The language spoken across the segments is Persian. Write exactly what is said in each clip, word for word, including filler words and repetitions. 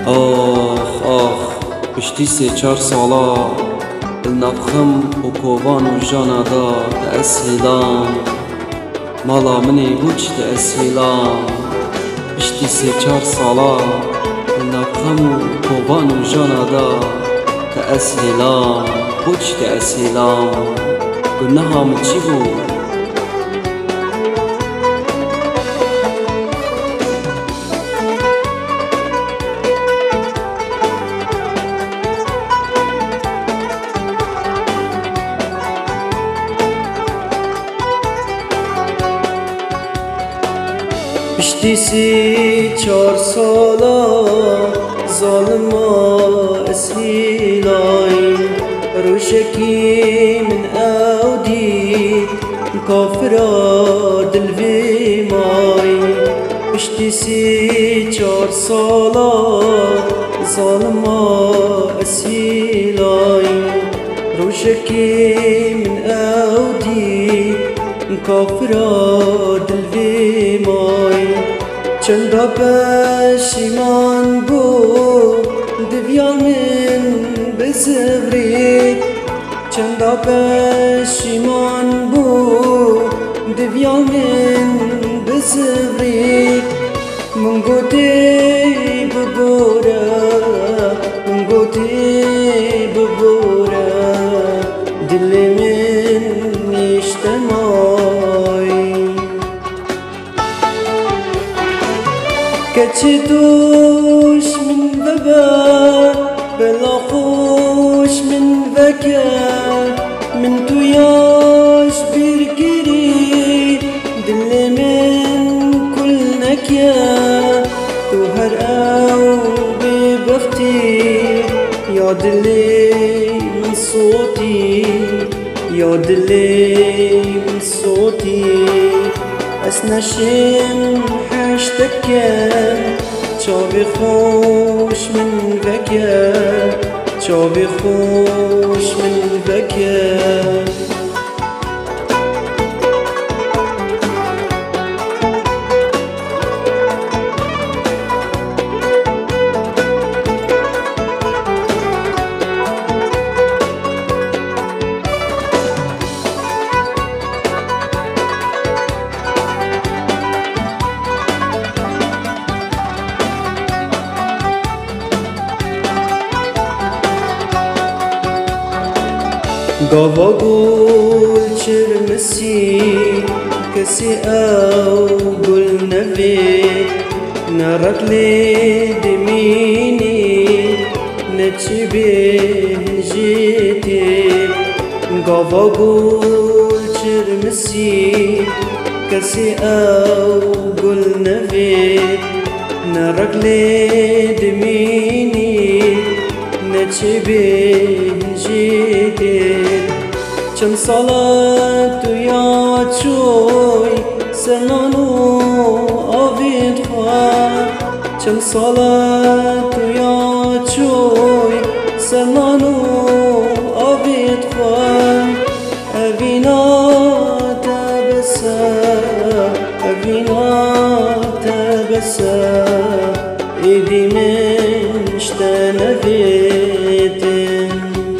آخ آخ پشتی سه چار سالا نفخم و کوبان و جانا دا تأسهیلام مالا منی بوچ تأسهیلام پشتی سه چار سالا نفخم و کوبان و جانا دا تأسهیلام بوچ تأسهیلام گناها من چی بود؟ پشتی سی چار سالا ظالما اسهیلای روشکی من اودی کافرا دلوی مای پشتی سی چار سالا ظالما اسهیلای روشکی من اودی کافرا دلوی مای چندا پشیمان بو دویا من بزبرید چندا پشیمان بو دویا من بزبرید من گوتی ببوره من گوتی ببوره دل من نیشتمای کچی دوش من ببا بلا خوش من وکر من تو یاش برگری دل من کل نکر تو هر او ببختی یا دلی من صوتی یا دلی من صوتی اسنشم حشتكر چاوی خوش من بکر چاوی خوش من بکر گاوا گل چرمسی کسی او گل نوی نرک لی دمینی نچی به جیتی گاوا گل چرمسی کسی او گل نوی نرک لی دمینی نچی به جیتی چند ساله تو یاد شوی سنانو آوید خواه چند ساله تو یاد شوی سنانو آوید خواه اوینا تبسه اوینا تبسه ایدی منشته نویدن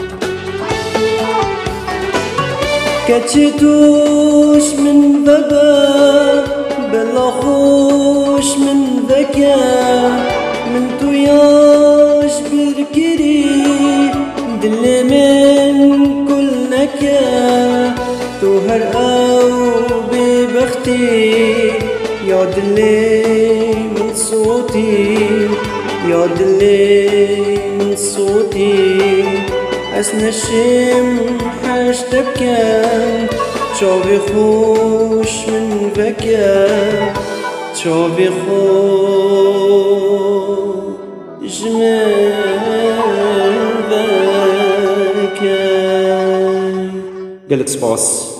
کچی توش من ببا بلا خوش من بکر من تو یاش برگری دل من کل نکر تو هر او ببختی یا دلی من صوتی یا دلی من صوتی اسنشم حشتكر چاوی خوش من بکر چاوی خوش من بکر قلت سپاس